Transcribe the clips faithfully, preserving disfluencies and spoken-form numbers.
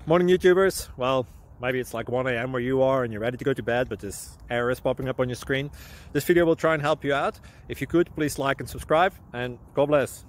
Morning YouTubers. Well, maybe it's like one A M where you are and you're ready to go to bed, but this error is popping up on your screen. This video will try and help you out. If you could, please like and subscribe, and God bless.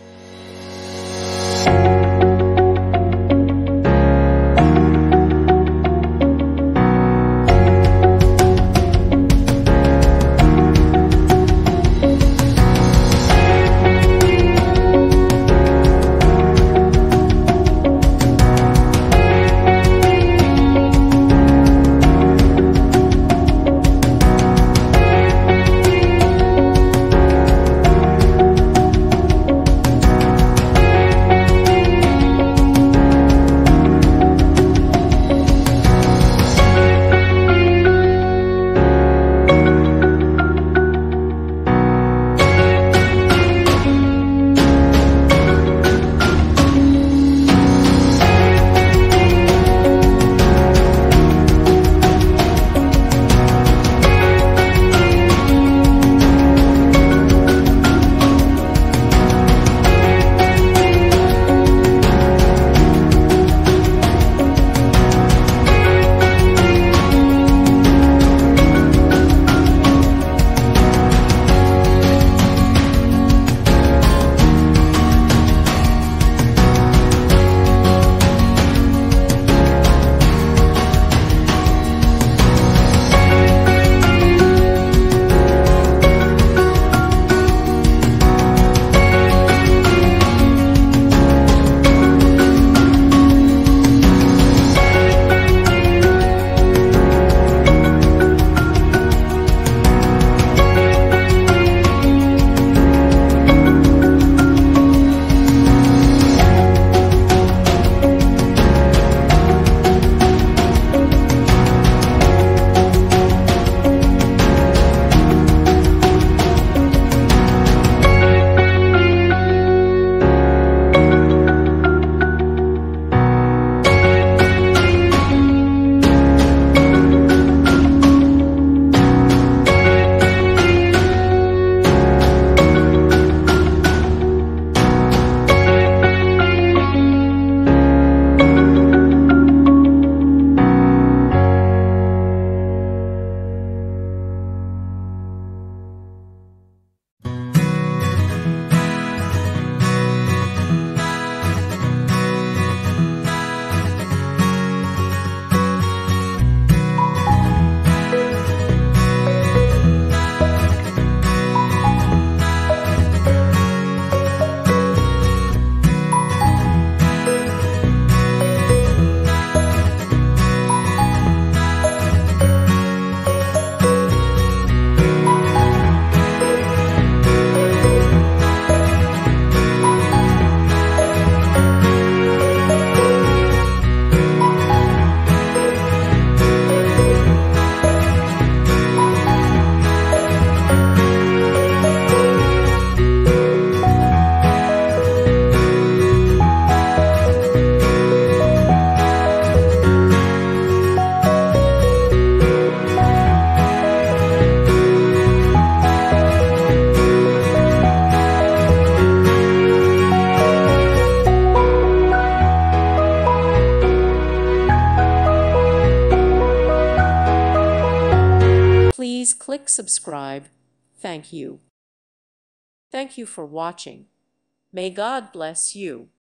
Please click subscribe. Thank you. Thank you for watching. May God bless you.